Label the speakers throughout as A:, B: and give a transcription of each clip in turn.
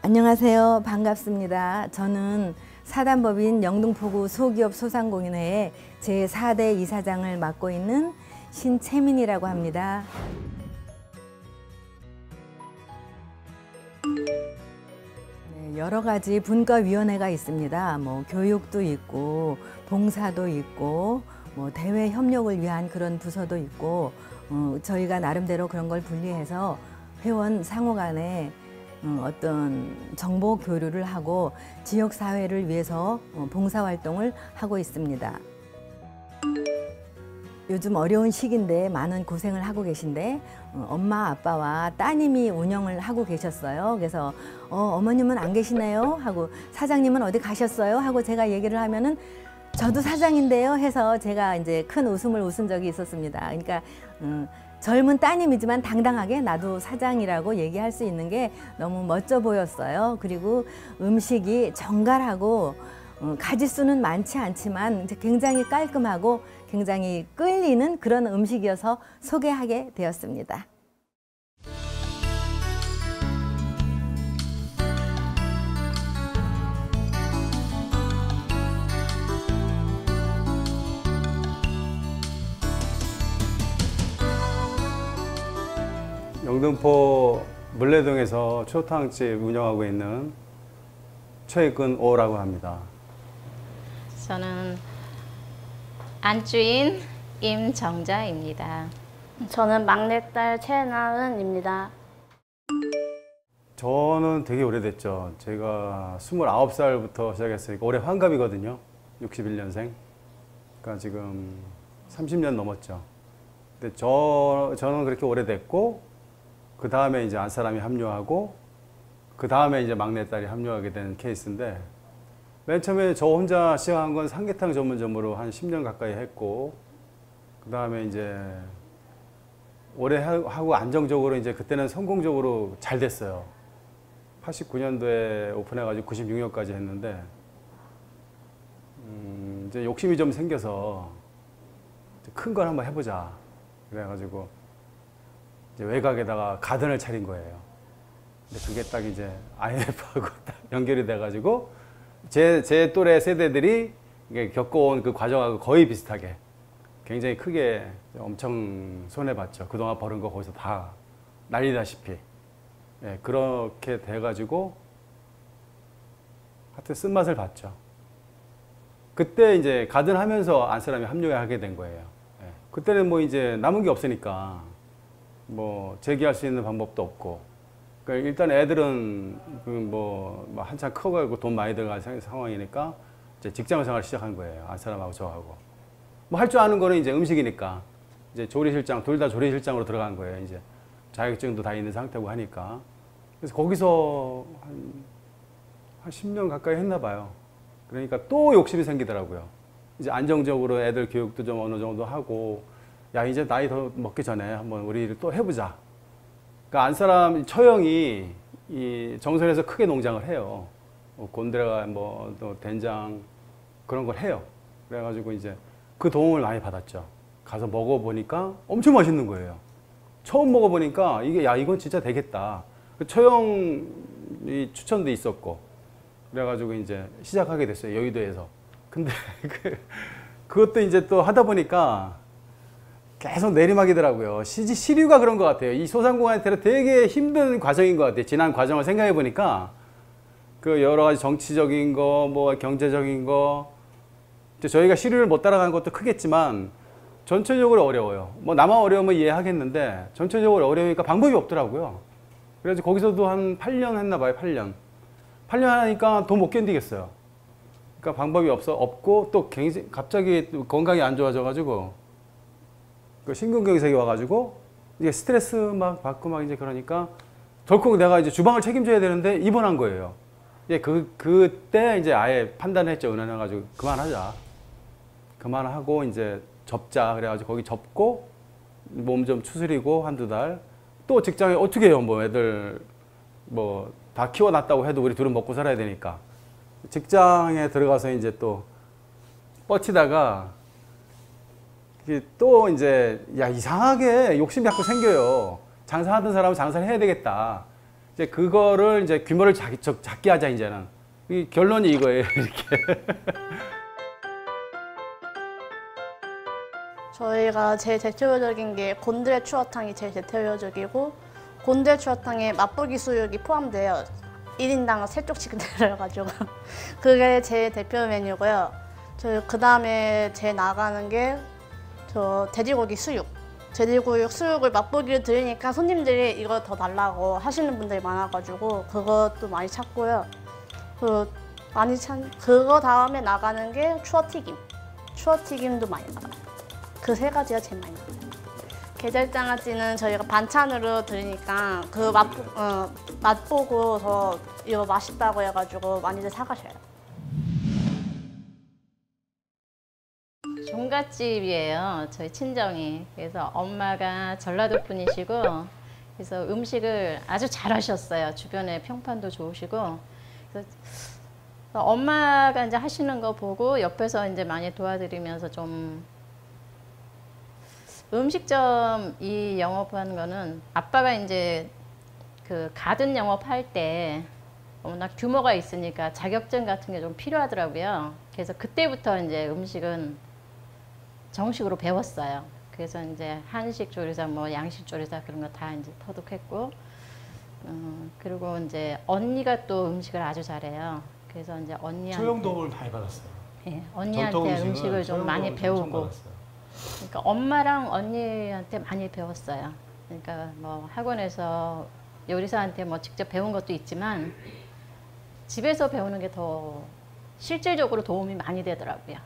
A: 안녕하세요. 반갑습니다. 저는 사단법인 영등포구 소기업 소상공인회의 제4대 이사장을 맡고 있는 신채민이라고 합니다. 네, 여러 가지 분과위원회가 있습니다. 교육도 있고 봉사도 있고 대외 협력을 위한 그런 부서도 있고 저희가 나름대로 그런 걸 분리해서 회원 상호 간에 어떤 정보 교류를 하고 지역사회를 위해서 봉사활동을 하고 있습니다. 요즘 어려운 시기인데 많은 고생을 하고 계신데 엄마 아빠와 따님이 운영을 하고 계셨어요. 그래서 어머님은 안 계시네요 하고 사장님은 어디 가셨어요 하고 제가 얘기를 하면은 저도 사장인데요 해서 제가 이제 큰 웃음을 웃은 적이 있었습니다. 그러니까 젊은 따님이지만 당당하게 나도 사장이라고 얘기할 수 있는 게 너무 멋져 보였어요. 그리고 음식이 정갈하고 가짓수는 많지 않지만 굉장히 깔끔하고 굉장히 끌리는 그런 음식이어서 소개하게 되었습니다.
B: 영등포 물레동에서 초탕집 운영하고 있는 최근오라고 합니다.
C: 저는 안주인 임정자입니다.
D: 저는 막내딸 최나은입니다.
B: 저는 되게 오래됐죠. 제가 29살부터 시작했으니까 올해 환갑이거든요. 61년생. 그러니까 지금 30년 넘었죠. 근데 저는 그렇게 오래됐고 그 다음에 이제 안사람이 합류하고 그 다음에 이제 막내딸이 합류하게 된 케이스인데 맨 처음에 저 혼자 시작한 건 삼계탕 전문점으로 한 10년 가까이 했고 그 다음에 이제 오래 하고 안정적으로 이제 그때는 성공적으로 잘 됐어요. 89년도에 오픈해가지고 96년까지 했는데 이제 욕심이 좀 생겨서 큰 걸 한번 해보자 그래가지고 이제 외곽에다가 가든을 차린 거예요. 근데 그게 딱 이제 IMF하고 딱 연결이 돼가지고 제 또래 세대들이 겪어온 그 과정하고 거의 비슷하게 굉장히 크게 엄청 손해봤죠. 그동안 벌은 거 거기서 다 날리다시피. 예, 그렇게 돼가지고 하여튼 쓴맛을 봤죠. 그때 이제 가든 하면서 안사람이 합류하게 된 거예요. 예, 그때는 이제 남은 게 없으니까 재기할 수 있는 방법도 없고. 그러니까 일단 애들은 한참 커가지고 돈 많이 들어갈 상황이니까 이제 직장 생활을 시작한 거예요. 안사람하고 저하고. 할 줄 아는 거는 이제 음식이니까. 이제 조리실장, 둘 다 조리실장으로 들어간 거예요. 이제 자격증도 다 있는 상태고 하니까. 그래서 거기서 한 10년 가까이 했나 봐요. 그러니까 또 욕심이 생기더라고요. 이제 안정적으로 애들 교육도 좀 어느 정도 하고 야 이제 나이 더 먹기 전에 한번 우리 또 해보자. 그러니까 안사람 처형이 이 정선에서 크게 농장을 해요. 곤드레가 또 된장 그런 걸 해요. 그래가지고 이제 그 도움을 많이 받았죠. 가서 먹어보니까 엄청 맛있는 거예요. 처음 먹어보니까 이건 진짜 되겠다. 그 처형이 추천도 있었고 그래가지고 이제 시작하게 됐어요. 여의도에서. 근데 그것도 이제 또 하다 보니까 계속 내리막이더라고요. 시류가 그런 것 같아요. 이 소상공인한테는 되게 힘든 과정인 것 같아요. 지난 과정을 생각해 보니까 그 여러 가지 정치적인 거, 경제적인 거, 저희가 시류를 못 따라가는 것도 크겠지만 전체적으로 어려워요. 나만 어려우면 이해하겠는데 전체적으로 어려우니까 방법이 없더라고요. 그래서 거기서도 한 8년 했나 봐요. 8년 하니까 더 못 견디겠어요. 그러니까 방법이 없고 또 갑자기 건강이 안 좋아져가지고 그 심근경색이 와가지고 이게 스트레스 막 받고 이제 그러니까 덜컥 내가 이제 주방을 책임져야 되는데 입원한 거예요. 예, 그때 이제 아예 판단했죠. 은연해가지고 그만하자. 그만하고 이제 접자. 그래가지고 거기 접고 몸 좀 추스리고 한두 달. 또 직장에 어떻게 해요? 애들 다 키워놨다고 해도 우리 둘은 먹고 살아야 되니까. 직장에 들어가서 이제 또 뻗치다가 또 이제 이상하게 욕심이 자꾸 생겨요. 장사하던 사람은 장사를 해야 되겠다. 이제 그거를 이제 규모를 작게 하자 이제는. 이 결론이 이거예요. 이렇게.
D: 저희가 제일 대표적인 게 곤드레 추어탕이 제일 대표적이고 곤드레 추어탕에 맛보기 수육이 포함돼요. 1인당 3쪽씩 들어가지고 그게 제일 대표 메뉴고요. 그 다음에 제일 나가는 게 돼지고기 수육. 돼지고기 수육을 맛보기를 드리니까 손님들이 이거 더 달라고 하시는 분들이 많아가지고 그것도 많이 찾고요. 그거 다음에 나가는 게 추어튀김. 추어튀김도 많이 나가요. 그 3가지가 제일 많이 나가요. 게장장아찌는 저희가 반찬으로 드리니까 그 맛보고서 이거 맛있다고 해가지고 많이들 사가셔요.
C: 종갓집이에요. 저희 친정이. 그래서 엄마가 전라도 분이시고 그래서 음식을 아주 잘하셨어요. 주변에 평판도 좋으시고. 그래서 엄마가 이제 하시는 거 보고 옆에서 이제 많이 도와드리면서 좀 음식점 이 영업하는 거는 아빠가 이제 그 가든 영업할 때 워낙 규모가 있으니까 자격증 같은 게 좀 필요하더라고요. 그래서 그때부터 이제 음식은 정식으로 배웠어요. 그래서 이제 한식 조리사, 뭐 양식 조리사 그런 거 다 이제 터득했고, 그리고 이제 언니가 또 음식을 아주 잘해요. 그래서 이제 언니한테
E: 소형도움을 많이 받았어요.
C: 예, 언니한테 음식을 좀 많이 배우고. 그러니까 엄마랑 언니한테 많이 배웠어요. 그러니까 뭐 학원에서 요리사한테 뭐 직접 배운 것도 있지만 집에서 배우는 게 더 실질적으로 도움이 많이 되더라고요.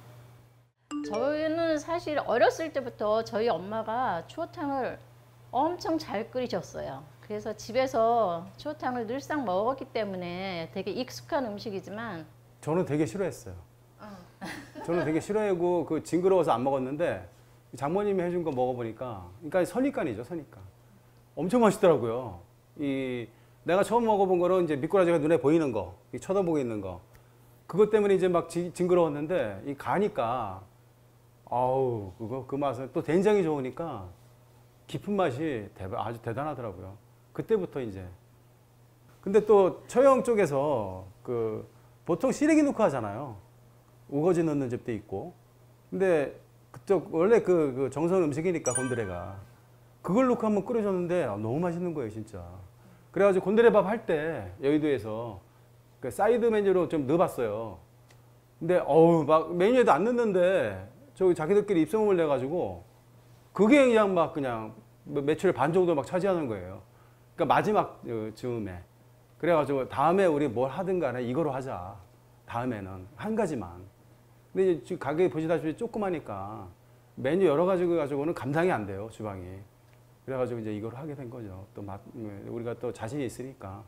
C: 저희는 사실 어렸을 때부터 저희 엄마가 추어탕을 엄청 잘 끓이셨어요. 그래서 집에서 추어탕을 늘상 먹었기 때문에 되게 익숙한 음식이지만
B: 저는 되게 싫어했어요. 저는 되게 싫어하고 그 징그러워서 안 먹었는데 장모님이 해준 거 먹어보니까, 그러니까 선입관이죠, 선입관. 엄청 맛있더라고요. 내가 처음 먹어본 거는 이제 미꾸라지가 눈에 보이는 거, 쳐다보고 있는 거, 그것 때문에 이제 막 징그러웠는데 이 가니까 아우 그 맛은 또 된장이 좋으니까 깊은 맛이 아주 대단하더라고요. 그때부터 이제. 근데 또 처형 쪽에서 보통 시래기 넣고 하잖아요. 우거지 넣는 집도 있고. 근데 그쪽 원래 그 정선 음식이니까 곤드레가 그걸 넣고 한번 끓여줬는데 너무 맛있는 거예요, 진짜. 그래가지고 곤드레밥 할 때 여의도에서 그 사이드 메뉴로 좀 넣어봤어요. 근데 막 메뉴에도 안 넣는데 저기 자기들끼리 입소문을 내가지고 그게 그냥 매출의 반 정도 막 차지하는 거예요. 그러니까 마지막 즈음에. 그래가지고 다음에 우리 뭘 하든 간에 이거로 하자. 다음에는 한 가지만. 근데 이제 지금 가게 보시다시피 조그마니까 메뉴 여러 가지 가지고는 감당이 안 돼요, 주방이. 그래가지고 이제 이걸 하게 된 거죠. 또 우리가 또 자신이 있으니까.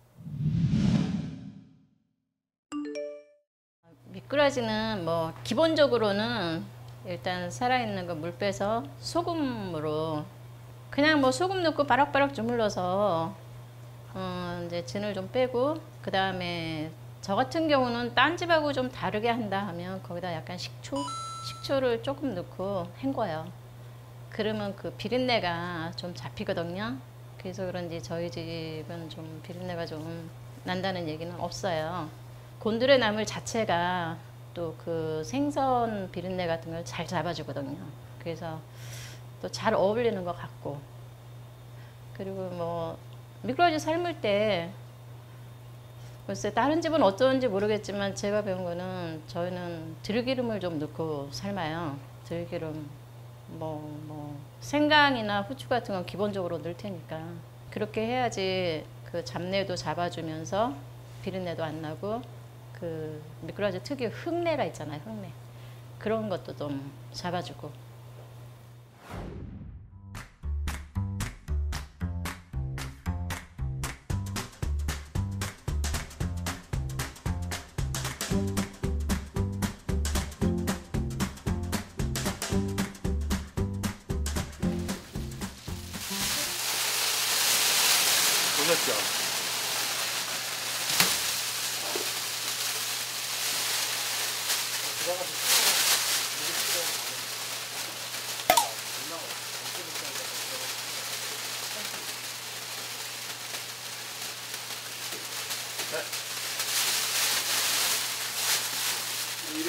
C: 미꾸라지는 뭐 기본적으로는 일단 살아있는 거 물 빼서 소금으로 그냥 뭐 소금 넣고 바락바락 주물러서 이제 진을 좀 빼고, 그 다음에 저 같은 경우는 딴 집하고 좀 다르게 한다 하면 거기다 약간 식초를 조금 넣고 헹궈요. 그러면 그 비린내가 좀 잡히거든요. 그래서 그런지 저희 집은 좀 비린내가 좀 난다는 얘기는 없어요. 곤드레 나물 자체가 또 그 생선 비린내 같은 걸 잘 잡아주거든요. 그래서 또 잘 어울리는 것 같고, 그리고 뭐 미꾸라지 삶을 때 글쎄 다른 집은 어떤지 모르겠지만 제가 배운 거는 저희는 들기름을 좀 넣고 삶아요. 들기름 뭐 생강이나 후추 같은 건 기본적으로 넣을 테니까 그렇게 해야지 그 잡내도 잡아주면서 비린내도 안 나고 그 미꾸라지 특유의 흙내가 있잖아요. 흙내 그런 것도 좀 잡아주고.
B: 보셨죠?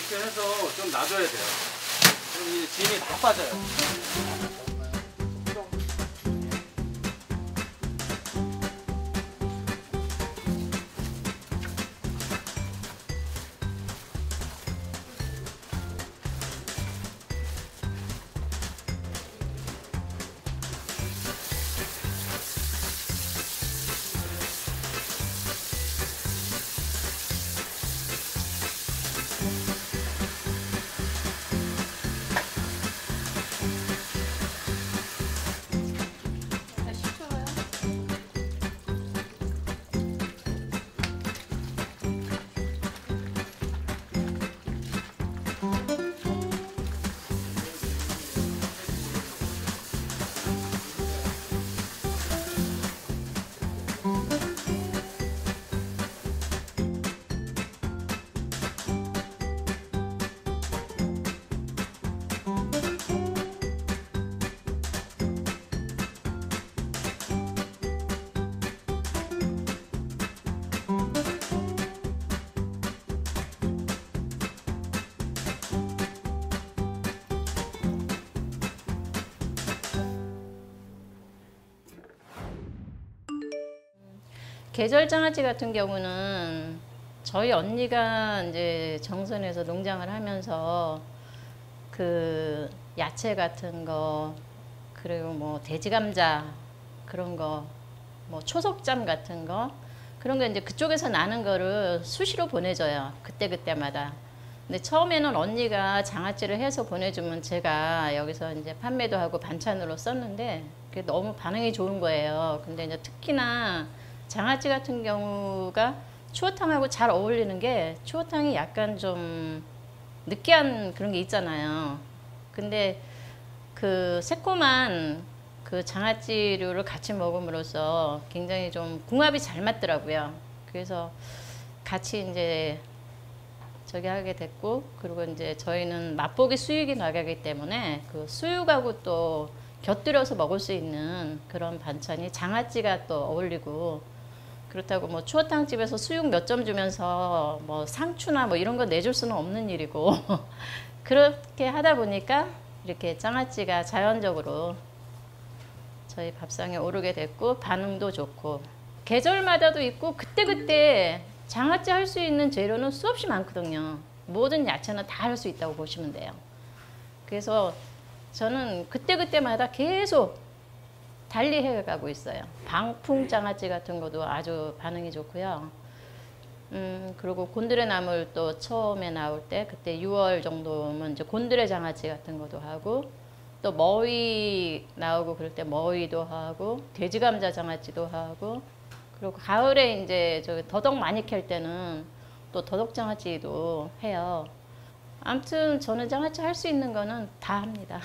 B: 이렇게 해서 좀 놔줘야 돼요. 그럼 이 진이 다 빠져요.
C: 계절 장아찌 같은 경우는 저희 언니가 이제 정선에서 농장을 하면서 그 야채 같은 거 그리고 뭐 돼지 감자 그런 거 뭐 초석잠 같은 거 그런 거 이제 그쪽에서 나는 거를 수시로 보내줘요. 그때마다. 근데 처음에는 언니가 장아찌를 해서 보내주면 제가 여기서 이제 판매도 하고 반찬으로 썼는데 그게 너무 반응이 좋은 거예요. 근데 이제 특히나 장아찌 같은 경우가 추어탕하고 잘 어울리는 게 추어탕이 약간 좀 느끼한 그런 게 있잖아요. 근데 그 새콤한 그 장아찌류를 같이 먹음으로써 굉장히 좀 궁합이 잘 맞더라고요. 그래서 같이 이제 저기 하게 됐고, 그리고 이제 저희는 맛보기 수육이 나가기 때문에 그 수육하고 또 곁들여서 먹을 수 있는 그런 반찬이 장아찌가 또 어울리고, 그렇다고 뭐 추어탕집에서 수육 몇 점 주면서 뭐 상추나 뭐 이런 거 내줄 수는 없는 일이고 그렇게 하다 보니까 이렇게 장아찌가 자연적으로 저희 밥상에 오르게 됐고 반응도 좋고, 계절마다도 있고 그때그때 장아찌 할 수 있는 재료는 수없이 많거든요. 모든 야채는 다 할 수 있다고 보시면 돼요. 그래서 저는 그때그때마다 계속 달리 해가고 있어요. 방풍 장아찌 같은 것도 아주 반응이 좋고요. 그리고 곤드레 나물 또 처음에 나올 때 그때 6월 정도면 이제 곤드레 장아찌 같은 것도 하고, 또 머위 나오고 그럴 때 머위도 하고, 돼지 감자 장아찌도 하고, 그리고 가을에 이제 저 더덕 많이 캘 때는 또 더덕 장아찌도 해요. 아무튼 저는 장아찌 할 수 있는 거는 다 합니다.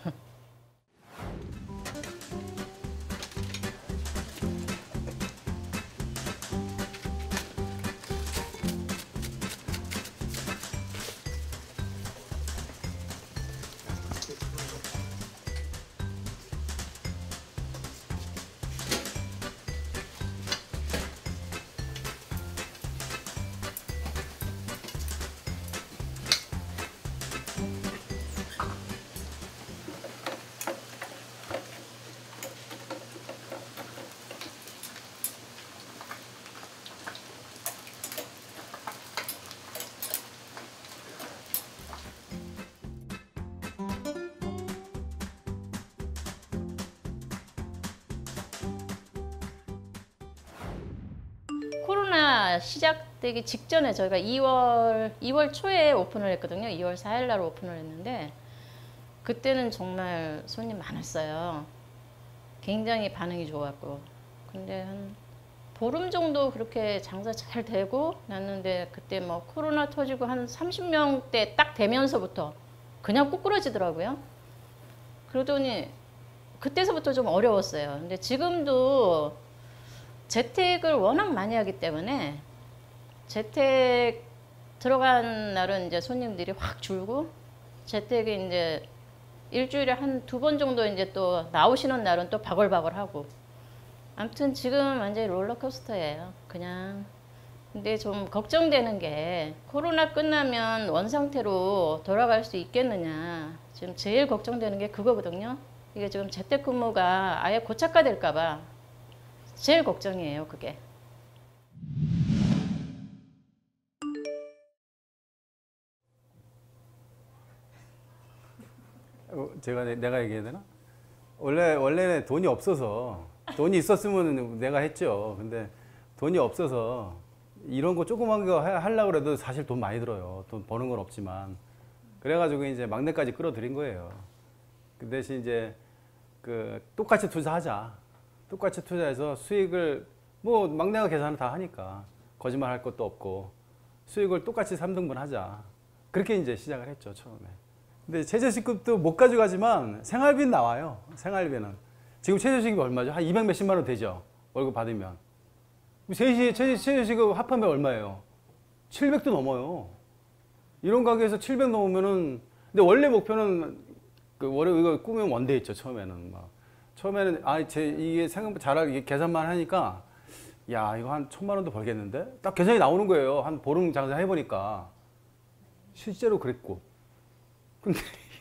C: 코로나 시작되기 직전에 저희가 2월 초에 오픈을 했거든요. 2월 4일 날 오픈을 했는데 그때는 정말 손님 많았어요. 굉장히 반응이 좋았고, 근데 한 보름 정도 그렇게 장사 잘 되고 났는데 그때 뭐 코로나 터지고 한 30명대 딱 되면서부터 그냥 꾸꾸러지더라고요. 그러더니 그때서부터 좀 어려웠어요. 근데 지금도 재택을 워낙 많이 하기 때문에 재택 들어간 날은 이제 손님들이 확 줄고, 재택이 이제 일주일에 한 2번 정도 이제 또 나오시는 날은 또 바글바글하고, 아무튼 지금 완전히 롤러코스터예요. 그냥 근데 좀 걱정되는 게 코로나 끝나면 원상태로 돌아갈 수 있겠느냐. 지금 제일 걱정되는 게 그거거든요. 이게 지금 재택근무가 아예 고착화될까 봐 제일 걱정이에요, 그게.
B: 내가 얘기해야 되나? 원래는 돈이 없어서, 돈이 있었으면 내가 했죠. 근데 돈이 없어서 이런 거 조그만 거 하려고 해도 사실 돈 많이 들어요. 돈 버는 건 없지만. 그래가지고 이제 막내까지 끌어들인 거예요. 그 대신 이제 똑같이 투자하자. 똑같이 투자해서 수익을, 뭐 막내가 계산을 다 하니까 거짓말 할 것도 없고 수익을 똑같이 3등분 하자. 그렇게 이제 시작을 했죠, 처음에. 근데 최저시급도 못 가져가지만 생활비는 나와요. 생활비는. 지금 최저시급이 얼마죠? 한 200 몇십만 원 되죠? 월급 받으면. 최저시급 합하면 얼마예요? 700도 넘어요. 이런 가게에서 700 넘으면은, 근데 원래 목표는 월요 이거 꾸미면 원대했죠, 처음에는. 막. 처음에는, 이게 생각보다 이게 계산만 하니까, 야, 이거 한 1,000만 원도 벌겠는데? 딱 계산이 나오는 거예요. 한 보름 장사 해보니까. 실제로 그랬고. 근데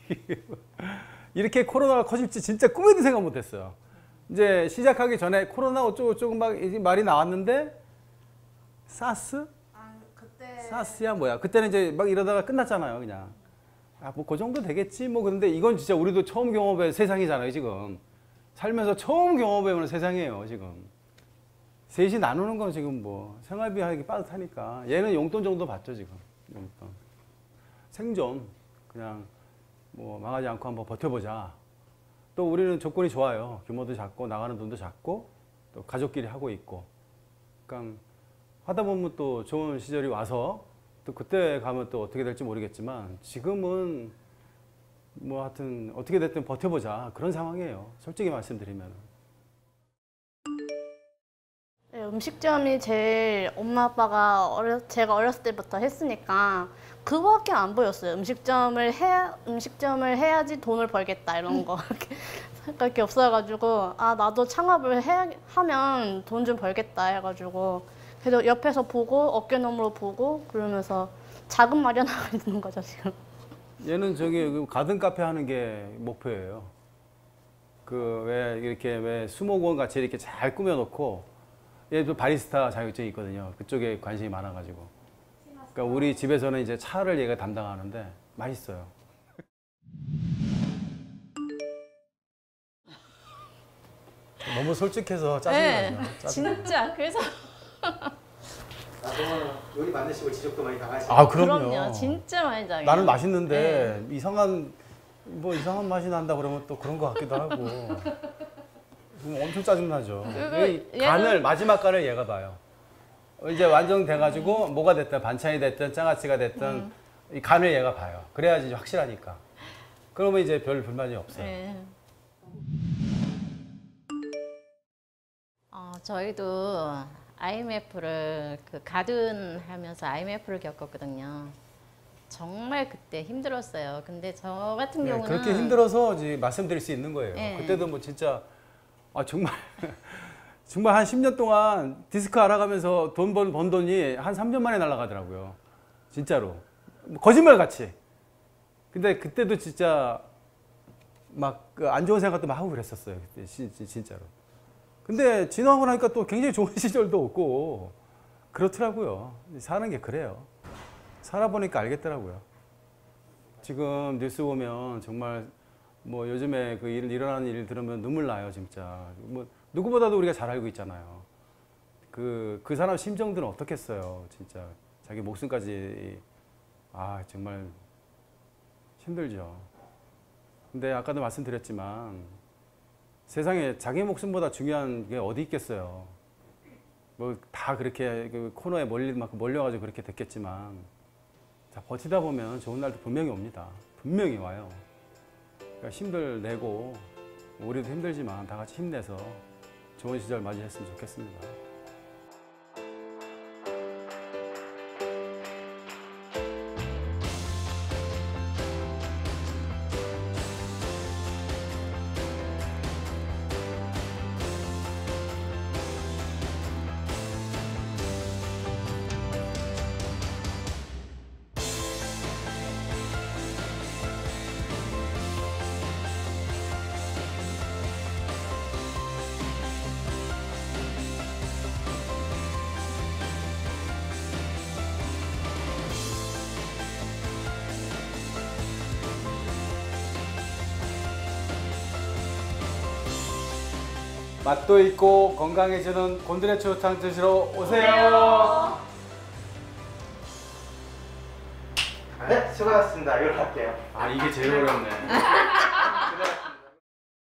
B: 이렇게 코로나가 커질지 진짜 꿈에도 생각 못 했어요. 이제 시작하기 전에 코로나 어쩌고저쩌고 막 말이 나왔는데, 사스? 사스야 뭐야? 그때는 이제 막 이러다가 끝났잖아요, 그냥. 뭐 그 정도 되겠지 뭐. 근데 이건 진짜 우리도 처음 경험해본 세상이잖아요, 지금. 살면서 처음 경험해보는 세상이에요, 지금. 셋이 나누는 건 지금 뭐 생활비 하기 빠듯하니까. 얘는 용돈 정도 받죠, 지금. 용돈. 생존. 그냥 뭐 망하지 않고 한번 버텨보자. 또 우리는 조건이 좋아요. 규모도 작고 나가는 돈도 작고 또 가족끼리 하고 있고. 그러니까 하다 보면 또 좋은 시절이 와서 또 그때 가면 또 어떻게 될지 모르겠지만 지금은 뭐 하여튼 어떻게 됐든 버텨보자 그런 상황이에요. 솔직히 말씀드리면.
D: 네, 음식점이 제일 엄마 아빠가 제가 어렸을 때부터 했으니까 그거밖에 안 보였어요. 음식점을 해야지 돈을 벌겠다 이런 거 그렇게 없어가지고 나도 창업을 하면 돈 좀 벌겠다 해가지고 그래도 옆에서 보고 어깨너머로 보고 그러면서 자금 마련하고 있는 거죠 지금.
B: 얘는 저기 가든 카페 하는 게 목표예요. 왜 이렇게 왜 수목원 같이 이렇게 잘 꾸며놓고 얘도 바리스타 자격증이 있거든요. 그쪽에 관심이 많아가지고. 그러니까 우리 집에서는 이제 차를 얘가 담당하는데 맛있어요. 너무 솔직해서 짜증나죠.
C: 네, 진짜. 그래서
B: 나도 요리 만드시고 지적도 많이 당하시고.
C: 그럼요. 진짜 많이 당해요.
B: 나는 맛있는데 이상한 맛이 난다 그러면 또 그런 것 같기도 하고. 엄청 짜증나죠. 마지막 간을 얘가 봐요. 이제 완성돼가지고 뭐가 됐든 반찬이 됐든 장아찌가 됐든 이 간을 얘가 봐요. 그래야지 이제 확실하니까. 그러면 이제 별 불만이 없어요.
C: 네. 저희도 IMF를 가든 하면서 IMF를 겪었거든요. 정말 그때 힘들었어요. 근데 저 같은 경우는
B: 그렇게 힘들어서 이제 말씀드릴 수 있는 거예요.
C: 네.
B: 그때도 뭐 진짜 정말 한 10년 동안 디스크 알아가면서 번 돈이 한 3년 만에 날아가더라고요. 진짜로. 거짓말 같이. 근데 그때도 진짜 막 안 좋은 생각도 막 하고 그랬었어요. 그때 진짜로. 근데 지나고 나니까 또 굉장히 좋은 시절도 없고 그렇더라고요. 사는 게 그래요. 살아보니까 알겠더라고요. 지금 뉴스 보면 정말 뭐 요즘에 일어나는 일 들으면 눈물 나요, 진짜. 뭐 누구보다도 우리가 잘 알고 있잖아요. 그 사람 심정들은 어떻겠어요, 진짜. 자기 목숨까지 정말 힘들죠. 근데 아까도 말씀드렸지만 세상에 자기 목숨보다 중요한 게 어디 있겠어요. 뭐 다 그렇게 코너에 몰려가지고 그렇게 됐겠지만 버티다 보면 좋은 날도 분명히 옵니다. 분명히 와요. 그러니까 힘들 내고 우리도 힘들지만 다 같이 힘내서 좋은 시절 맞이했으면 좋겠습니다. 맛도 있고 건강해지는 곤드레 추어탕 드시러 오세요.
E: 네, 수고하셨습니다. 이걸 할게요.
B: 아 이게 제일 어렵네.